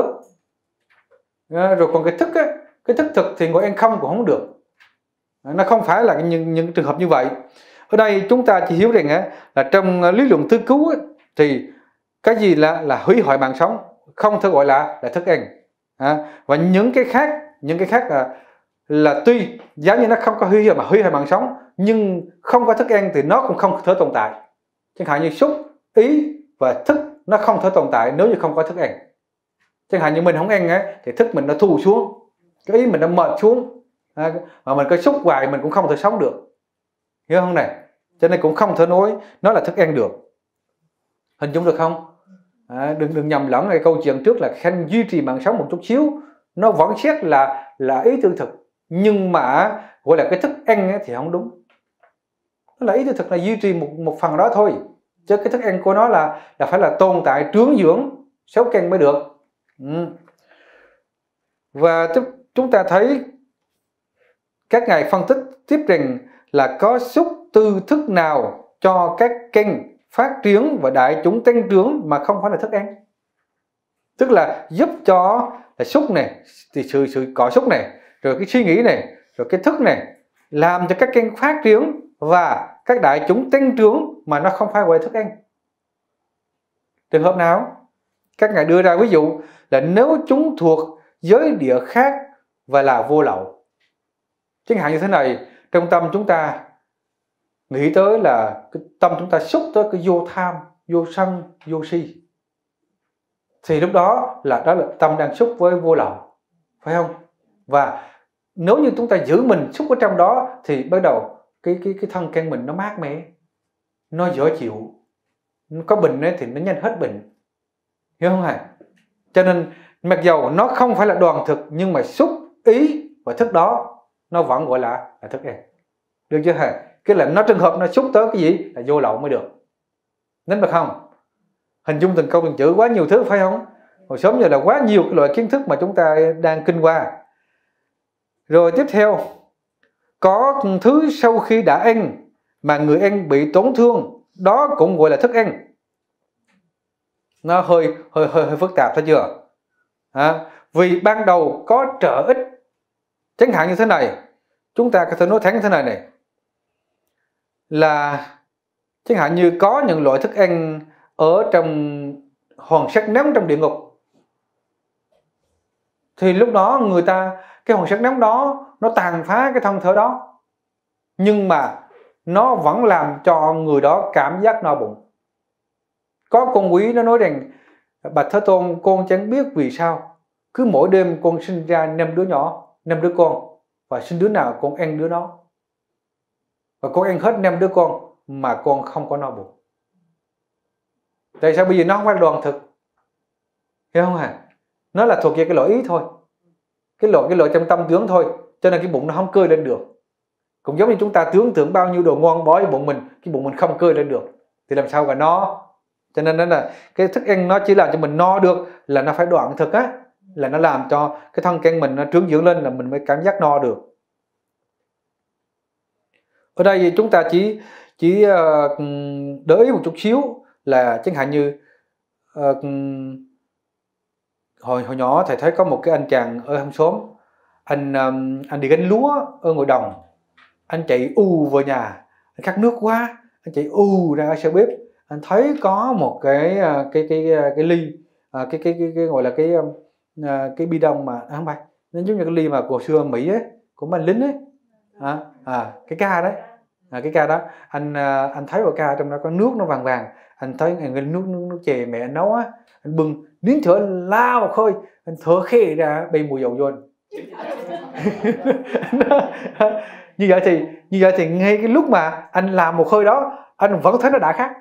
À, rồi còn cái thức á, cái thức thực thì ngồi ăn không cũng không được. À, nó không phải là những, những trường hợp như vậy. Ở đây chúng ta chỉ hiểu rằng á, là trong lý luận tứ cứu á, thì cái gì là là hủy hoại mạng sống không thể gọi là là thức ăn. À, và những cái khác, những cái khác là là tuy giống như nó không có hủy hoại mà hủy hoại mạng sống, nhưng không có thức ăn thì nó cũng không thể tồn tại. Chẳng hạn như xúc, ý và thức nó không thể tồn tại nếu như không có thức ăn. Chẳng hạn như mình không ăn á, thì thức mình nó thu xuống, cái ý mình đã mệt xuống, à, mà mình cứ xúc hoài mình cũng không thể sống được, hiểu không này? Cho nên cũng không thể nói nó là thức ăn được. Hình dung được không? À, đừng đừng nhầm lẫn cái câu chuyện trước là khanh duy trì mạng sống một chút xíu, nó vẫn xét là là ý tương thực, nhưng mà gọi là cái thức ăn ấy thì không đúng. Nó là ý tương thực là duy trì một một phần đó thôi, chứ cái thức ăn của nó là là phải là tồn tại trướng dưỡng sáu căn mới được. Ừ. Và chúng ta thấy các ngài phân tích tiếp rằng là có xúc tư thức nào cho các căn phát triển và đại chúng tăng trưởng mà không phải là thức ăn. Tức là giúp cho là xúc này, thì sự sự cọ xúc này, rồi cái suy nghĩ này, rồi cái thức này, làm cho các căn phát triển và các đại chúng tăng trưởng mà nó không phải gọi là thức ăn. Trường hợp nào? Các ngài đưa ra ví dụ là nếu chúng thuộc giới địa khác và là vô lậu. Chẳng hạn như thế này, trong tâm chúng ta nghĩ tới là cái tâm chúng ta xúc tới cái vô tham, vô sân, vô si, thì lúc đó là đó là tâm đang xúc với vô lậu, phải không? Và nếu như chúng ta giữ mình xúc ở trong đó thì bắt đầu cái cái cái thân căn mình nó mát mẻ, nó dễ chịu, có bệnh ấy thì nó nhanh hết bệnh, hiểu không hả? Cho nên mặc dầu nó không phải là đoàn thực, nhưng mà xúc ý và thức đó nó vẫn gọi là, là thức ăn, được chưa hả? Cái là nó trường hợp nó xúc tới cái gì là vô lậu mới được, nên được không? Hình dung từng câu từng chữ quá nhiều thứ, phải không? Hồi sớm giờ là quá nhiều cái loại kiến thức mà chúng ta đang kinh qua. Rồi tiếp theo, có thứ sau khi đã ăn mà người ăn bị tổn thương, đó cũng gọi là thức ăn. Nó hơi hơi hơi, hơi phức tạp, thấy chưa? À, vì ban đầu có trợ ích, chẳng hạn như thế này, chúng ta có thể nói thẳng thế này này, là chẳng hạn như có những loại thức ăn ở trong hòn sắt nóng trong địa ngục, thì lúc đó người ta, cái hòn sắt nóng đó nó tàn phá cái thân thể đó, nhưng mà nó vẫn làm cho người đó cảm giác no bụng. Có con quý nó nói rằng Bạch Thế Tôn, con chẳng biết vì sao cứ mỗi đêm con sinh ra năm đứa nhỏ, năm đứa con, và sinh đứa nào con ăn đứa đó, và con ăn hết năm đứa con mà con không có no bụng. Tại sao? Bây giờ nó không phải đoàn thực, hiểu không hả? Nó là thuộc về cái loại ý thôi, cái loại cái loại trong tâm tướng thôi, cho nên cái bụng nó không cơi lên được. Cũng giống như chúng ta tưởng tượng bao nhiêu đồ ngon bỏ vào bụng mình, cái bụng mình không cơi lên được thì làm sao mà no. Cho nên đó là cái thức ăn nó chỉ làm cho mình no được là nó phải đoạn thực á, là nó làm cho cái thân căn mình nó trướng dưỡng lên là mình mới cảm giác no được. Ở đây chúng ta chỉ chỉ uh, để ý một chút xíu là chẳng hạn như uh, hồi hồi nhỏ thầy thấy có một cái anh chàng ở hàng xóm, anh um, anh đi gánh lúa ở ngoài đồng, anh chạy ù vào nhà, anh khát nước quá, anh chạy ù ra ở xe bếp, anh thấy có một cái cái cái cái, cái ly, cái cái cái, cái gọi là cái cái bi đông mà không phải, nó giống như cái ly mà cổ xưa Mỹ ấy, của anh lính ấy, à, à cái ca đấy, à, cái ca đó, anh anh thấy vào ca trong đó có nước nó vàng vàng, anh thấy cái nước nước nước chè mẹ anh nấu á, anh bưng nín thở lao vào khơi, anh thở khê ra bay mùi dầu vô anh. như vậy thì như vậy thì ngay cái lúc mà anh làm một khơi đó, anh vẫn thấy nó đã khác,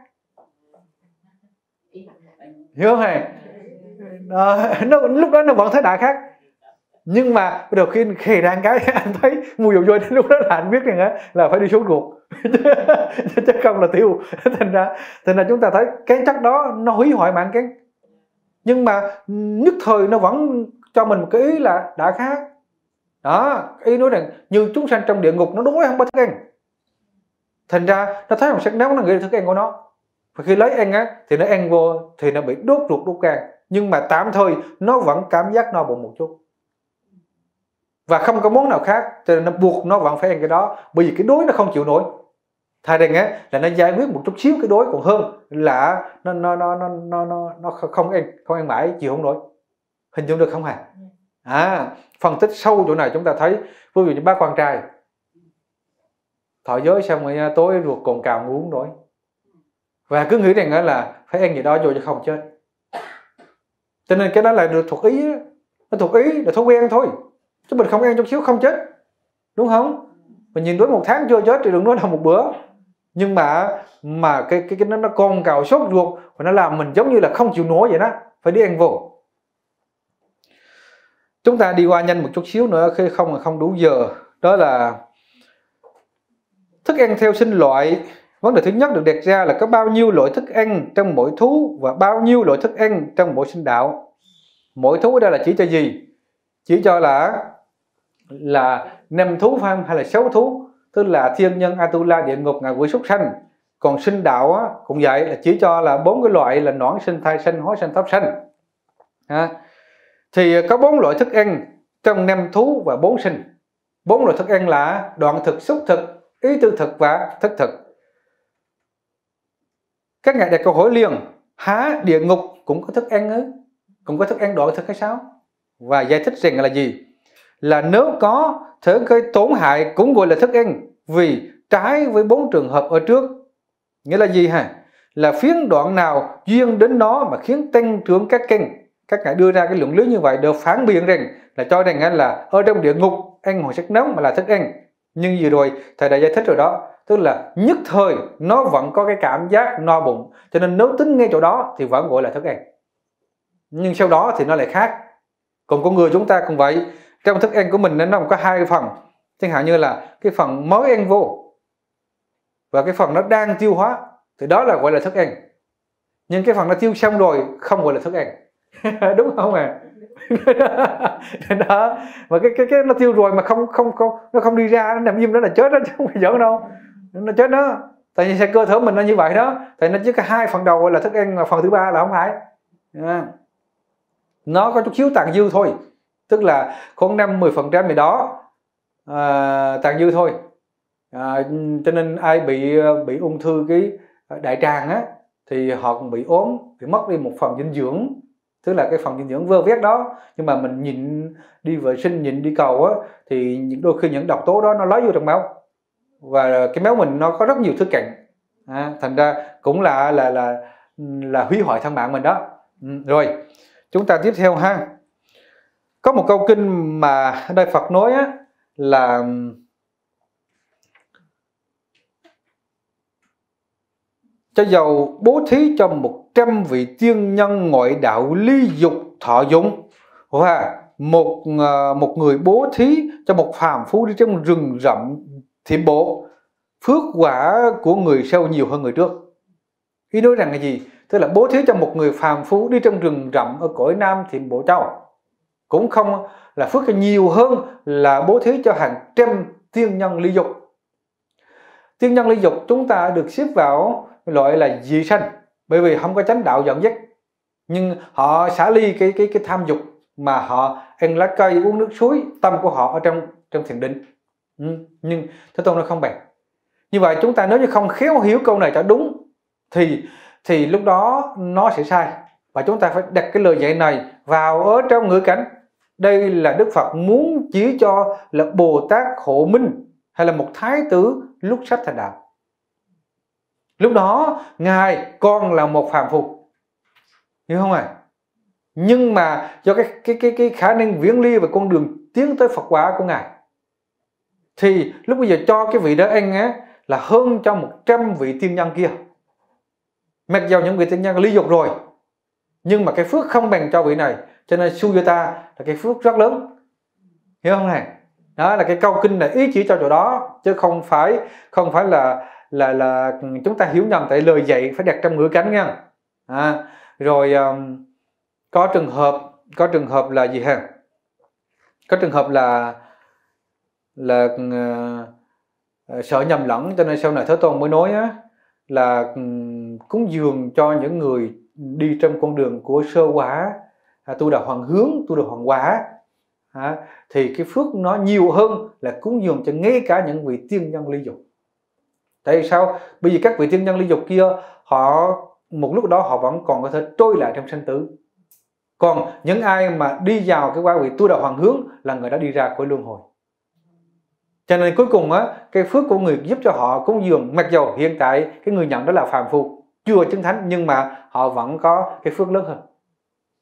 hiểu không hề? À, nó, lúc đó nó vẫn thấy đã khác, nhưng mà đầu khi khề ra cái anh thấy mùi dầu vôi, lúc đó là anh biết rằng á là phải đi xuống ruột chứ không là tiêu. thành ra thành ra chúng ta thấy cái chất đó nó hủy hoại mạng cái, nhưng mà nhất thời nó vẫn cho mình một cái ý là đã khác đó. Ý nói rằng như chúng sanh trong địa ngục nó đối không có thức ăn, thành ra nó thấy một sắc nóng nó nghĩ là thức ăn của nó, và khi lấy ăn á thì nó ăn vô thì nó bị đốt ruột đốt gan, nhưng mà tạm thời nó vẫn cảm giác no bụng một chút và không có món nào khác, cho nên nó buộc nó vẫn phải ăn cái đó, bởi vì cái đói nó không chịu nổi. Thay rằng á là nó giải quyết một chút xíu cái đói còn hơn là nó nó nó nó nó nó, nó không ăn không ăn mãi chịu không nổi. Hình dung được không hả? À, phân tích sâu chỗ này chúng ta thấy, ví dụ như bác con trai thọ giới xong rồi tối ruột cồn cào ngủ không nổi, và cứ nghĩ rằng là phải ăn gì đó vô cho không chết, cho nên cái đó là được thuộc ý, nó thuộc ý là thói quen thôi, Chứ mình không ăn chút xíu không chết, đúng không? Mình nhìn đối một tháng chưa chết thì đừng nói là một bữa. Nhưng mà mà cái cái, cái nó nó cồn cào sốt ruột và nó làm mình giống như là không chịu nổi vậy đó, phải đi ăn vô. Chúng ta đi qua nhanh một chút xíu nữa, khi không là không đủ giờ. Đó là thức ăn theo sinh loại. Vấn đề thứ nhất được đặt ra là có bao nhiêu loại thức ăn trong mỗi thú và bao nhiêu loại thức ăn trong mỗi sinh đạo. Mỗi thú ở đây là chỉ cho gì? Chỉ cho là là năm thú phải không? Hay là sáu thú? Tức là thiên nhân, Atula, địa ngục, ngạ quỷ, súc sanh. Còn sinh đạo á, cũng vậy, là chỉ cho là bốn cái loại là noãn sinh, thai sinh, hóa sinh, thấp sinh. À, thì có bốn loại thức ăn trong năm thú và bốn sinh. Bốn loại thức ăn là đoạn thực, xúc thực, ý tư thực và thức thực. Các ngài đặt câu hỏi liền: há địa ngục cũng có thức ăn ư? Cũng có thức ăn đoạn thực hay sao? Và giải thích rằng là gì? Là nếu có thể gây tổn hại cũng gọi là thức ăn, vì trái với bốn trường hợp ở trước. Nghĩa là gì hả? Là phiến đoạn nào duyên đến nó mà khiến tăng trưởng các căn. Các ngài đưa ra cái luận lý như vậy để phản biện rằng là cho rằng là ở trong địa ngục ăn hồi sắc nóng mà là thức ăn. Nhưng vừa rồi thầy đã giải thích rồi đó, tức là nhất thời nó vẫn có cái cảm giác no bụng, cho nên nếu tính ngay chỗ đó thì vẫn gọi là thức ăn. Nhưng sau đó thì nó lại khác. Còn con người chúng ta cũng vậy, trong thức ăn của mình nó có hai phần, chẳng hạn như là cái phần mới ăn vô và cái phần nó đang tiêu hóa, thì đó là gọi là thức ăn. Nhưng cái phần nó tiêu xong rồi không gọi là thức ăn. Đúng không à? Đó. Mà cái cái cái nó tiêu rồi mà không không không nó không đi ra, nó nằm im đó là chết đó, chứ không phải giỡn đâu. Nó chết đó. Tại vì cơ thể mình nó như vậy đó. Tại nó chỉ có hai phần đầu gọi là thức ăn, mà phần thứ ba là không phải. À. Nó có chút xíu tàn dư thôi, tức là khoảng năm mười phần trăm gì đó à, tàn dư thôi. À, cho nên ai bị bị ung thư cái đại tràng á thì họ cũng bị ốm, bị mất đi một phần dinh dưỡng, tức là cái phần dinh dưỡng vơ vét đó. Nhưng mà mình nhịn đi vệ sinh, nhịn đi cầu á, thì đôi khi những độc tố đó nó lấy vô trong máu, và cái máu mình nó có rất nhiều thứ cạnh, à, thành ra cũng là là là là hủy hoại thân mạng mình đó. Ừ, rồi chúng ta tiếp theo ha. Có một câu kinh mà Đại Phật nói á, là cho dầu bố thí cho một trăm vị tiên nhân ngoại đạo ly dục thọ dụng, và một một người bố thí cho một phàm phu đi trong rừng rậm thiểm bộ, phước quả của người sau nhiều hơn người trước. Ý nói rằng là gì? Tức là bố thí cho một người phàm phu đi trong rừng rậm ở cõi Nam Thiểm Bộ Châu cũng không là phước nhiều hơn là bố thí cho hàng trăm tiên nhân ly dục. Tiên nhân ly dục chúng ta được xếp vào loại là dị sanh, bởi vì không có chánh đạo dẫn dắt, nhưng họ xả ly cái cái cái tham dục, mà họ ăn lá cây, uống nước suối, tâm của họ ở trong trong thiền định. Ừ. Nhưng Thế Tôn nó không bằng. Như vậy chúng ta nếu như không khéo hiểu câu này cho đúng thì thì lúc đó nó sẽ sai, và chúng ta phải đặt cái lời dạy này vào ở trong ngữ cảnh. Đây là Đức Phật muốn chỉ cho là Bồ Tát Hộ Minh hay là một thái tử lúc sắp thành đạo. Lúc đó Ngài còn là một phàm phu, hiểu không ạ? À? Nhưng mà do cái cái cái cái khả năng viễn ly về con đường tiến tới Phật quả của Ngài, thì lúc bây giờ cho cái vị đó ăn á là hơn cho một trăm vị tiên nhân kia. Mặc dù những vị tiên nhân ly dục rồi, nhưng mà cái phước không bằng cho vị này, cho nên Sujata là cái phước rất lớn, hiểu không này? Đó là cái câu kinh này ý chỉ cho chỗ đó, chứ không phải không phải là là là chúng ta hiểu nhầm. Tại lời dạy phải đặt trong ngữ cảnh nha. À, rồi um, có trường hợp có trường hợp là gì ha? Có trường hợp là là uh, sợ nhầm lẫn, cho nên sau này Thế Tôn mới nói á, là um, cúng dường cho những người đi trong con đường của sơ quả, à, tu đạo hoàng hướng, tu đạo hoàng quả, à, thì cái phước nó nhiều hơn là cúng dường cho ngay cả những vị tiên nhân ly dục. Tại vì sao? Bởi vì các vị tiên nhân ly dục kia, họ một lúc đó họ vẫn còn có thể trôi lại trong sanh tử. Còn những ai mà đi vào cái quả vị tu đạo hoàng hướng là người đã đi ra khỏi luân hồi. Cho nên cuối cùng á, cái phước của người giúp cho họ cúng dường, mặc dù hiện tại cái người nhận đó là phàm phu, chưa chứng thánh, nhưng mà họ vẫn có cái phước lớn hơn.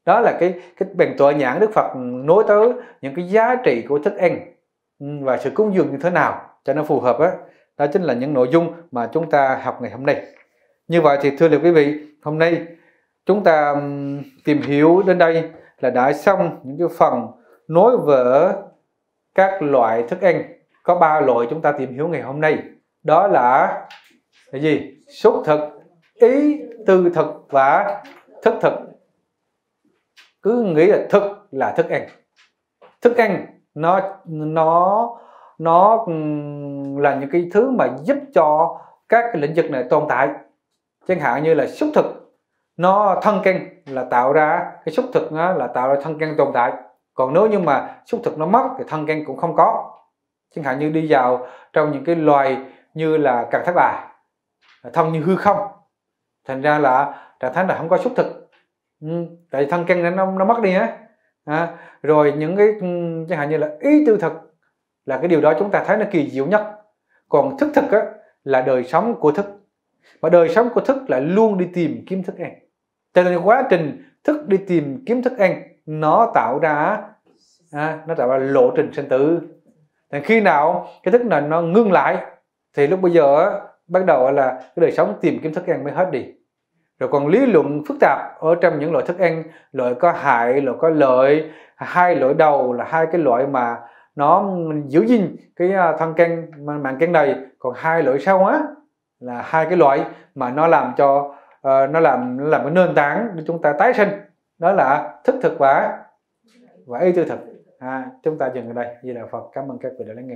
Đó là cái cái bèn tuệ nhãn Đức Phật nói tới những cái giá trị của thức ăn và sự cúng dường như thế nào cho nó phù hợp á. Đó. đó chính là những nội dung mà chúng ta học ngày hôm nay. Như vậy thì thưa quý vị, hôm nay chúng ta tìm hiểu đến đây là đã xong những cái phần nói về các loại thức ăn. Có ba loại chúng ta tìm hiểu ngày hôm nay. Đó là cái gì? Xúc thực, ý tư thực và thức thực. Cứ nghĩ là thực là thức ăn. Thức ăn nó nó nó là những cái thứ mà giúp cho các cái lĩnh vực này tồn tại. Chẳng hạn như là xúc thực, nó thân căn là tạo ra cái xúc thực, nó là tạo ra thân căn tồn tại. Còn nếu như mà xúc thực nó mất thì thân căn cũng không có. Chẳng hạn như đi vào trong những cái loài như là Cần Thác Bà, thân như hư không, thành ra là trạng thái là không có xúc thực. Ừ, tại thân căn nó nó mất đi á. À, rồi những cái chẳng hạn như là ý tư thực là cái điều đó chúng ta thấy nó kỳ diệu nhất. Còn thức thực á, là đời sống của thức, và đời sống của thức là luôn đi tìm kiếm thức ăn. Cho nên quá trình thức đi tìm kiếm thức ăn nó tạo ra à, nó tạo ra lộ trình sinh tử. Thì khi nào cái thức này nó ngưng lại thì lúc bây giờ á, bắt đầu là cái đời sống tìm kiếm thức ăn mới hết đi. Rồi còn lý luận phức tạp ở trong những loại thức ăn, loại có hại, loại có lợi. Hai loại đầu là hai cái loại mà nó giữ gìn cái thân căn mạng căn này, còn hai loại sau á là hai cái loại mà nó làm cho uh, nó làm nó làm cái nền tảng để chúng ta tái sinh. Đó là thức thực và và ý tư thực. À, chúng ta dừng ở đây. Di Đà Phật. Cảm ơn các vị đã lắng nghe.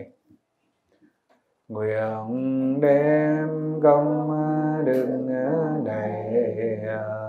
Nguyện đem công đức này